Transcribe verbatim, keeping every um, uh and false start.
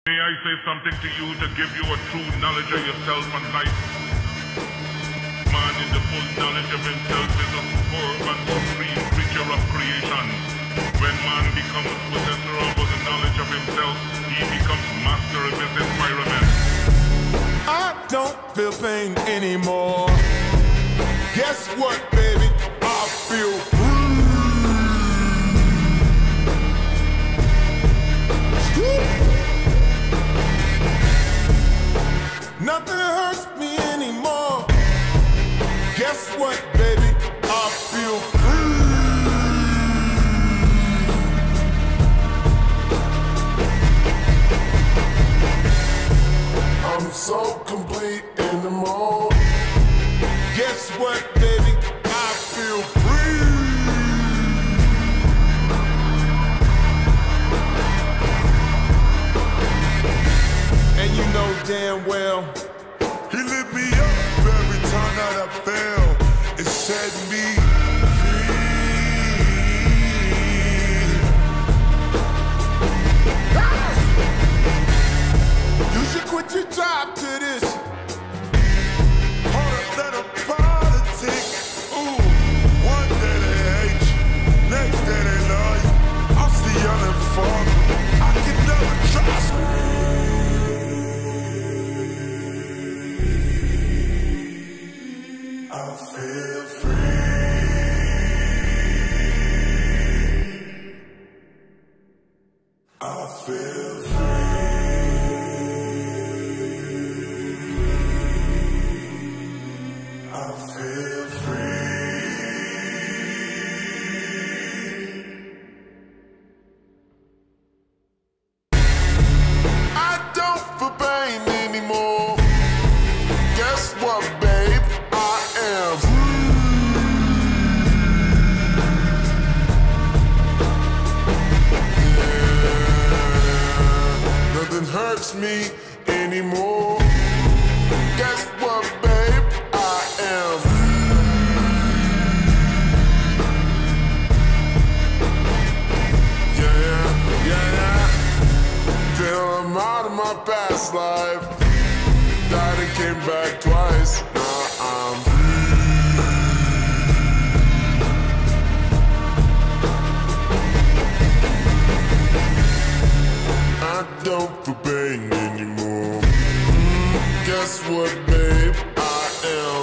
May I say something to you to give you a true knowledge of yourself and life? Man in the full knowledge of himself is a superb and supreme creature of creation. When man becomes possessor of the knowledge of himself, he becomes master of his environment. I don't feel pain anymore. Guess what, baby? I feel free. Nothing hurts me anymore. Guess what, baby? I feel free. I'm so complete in the mall. Guess what, baby? I feel free. And you know damn well, he lit me up every time that I fell. It set me free. You should quit your job to this. Harder than a politic. Ooh, one day they hate you, next day they love you. I'm still young and fun. I can never trust me. I feel free. I feel free. I feel free. I don't feel pain anymore. Guess what, babe? I am free. Yeah. Nothing hurts me anymore. Guess what, babe? I am free. Yeah, yeah, yeah. Feel I'm out of my past life. Died and came back twice. Now I'm free. I don't feel pain anymore. Mm, guess what, babe? I am